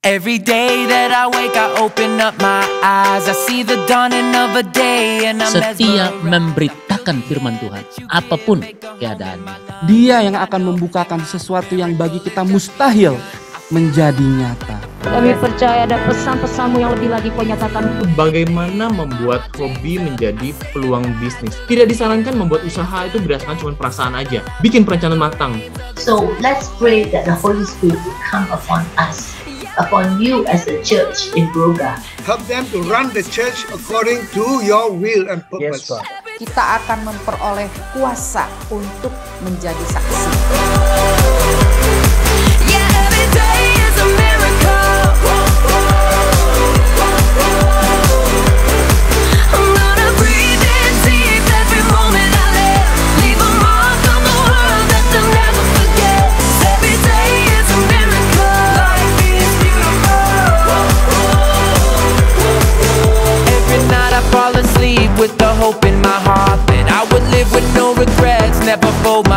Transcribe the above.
Every day that I wake, I open up my eyes. I see the dawning of a day and I'm Setia memberitakan firman Tuhan, apapun keadaannya. Dia yang akan membukakan sesuatu yang bagi kita mustahil menjadi nyata. Kami percaya ada pesan-pesanmu yang lebih lagi kau nyatakan. Bagaimana membuat hobi menjadi peluang bisnis. Tidak disarankan membuat usaha itu berdasarkan cuma perasaan aja. Bikin perencanaan matang. So let's pray that the Holy Spirit will come upon us, upon you as a church in Broga. Help them to run the church according to your will and purpose. Yes, kita akan memperoleh kuasa untuk menjadi saksi. With the hope in my heart that I would live with no regrets, never fold